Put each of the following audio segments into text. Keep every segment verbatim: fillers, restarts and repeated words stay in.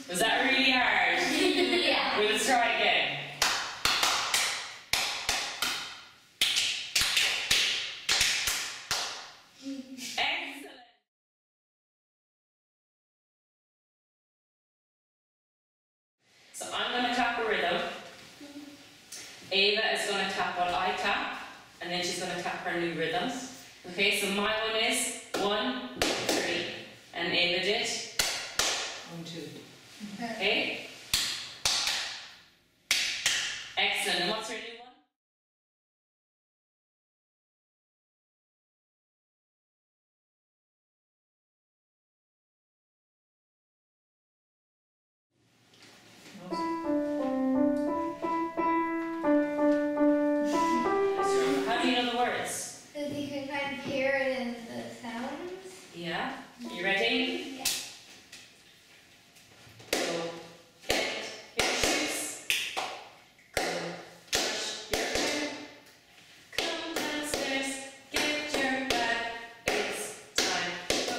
Was that really hard? Yeah. Well, let's try again. Excellent. So I'm going to tap a rhythm. Ava is going to tap what I tap, and then she's going to tap her new rhythms. Okay, so my one is one, three, and Ava did One, two. okay. Excellent. And what's her new one? How do you know the words? Because you can kind of hear it in the sounds. Yeah. You ready? Yeah. Go get your shoes. Go brush your hair. Come downstairs, get your bag. It's time to go.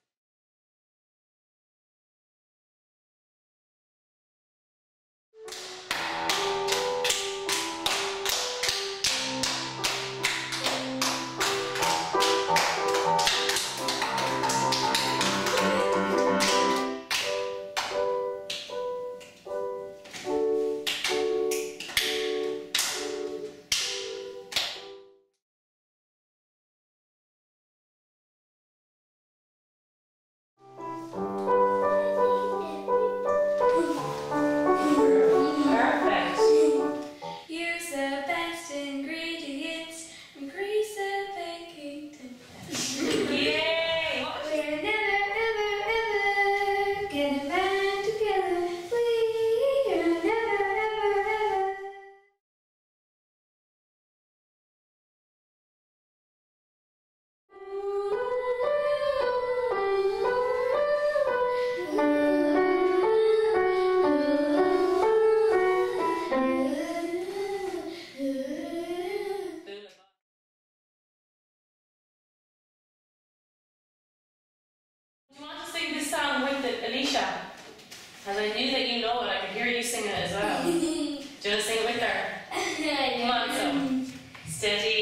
Perfect. Use the best ingredients, increase the baking temperature. Yay! We're never, ever, ever gonna band together. We are never, ever, ever. Do you want to sing this song with it, Alicia? Because I knew that you know it. I could hear you sing it as well. Do you want to sing it with her? Come on, so. Steady.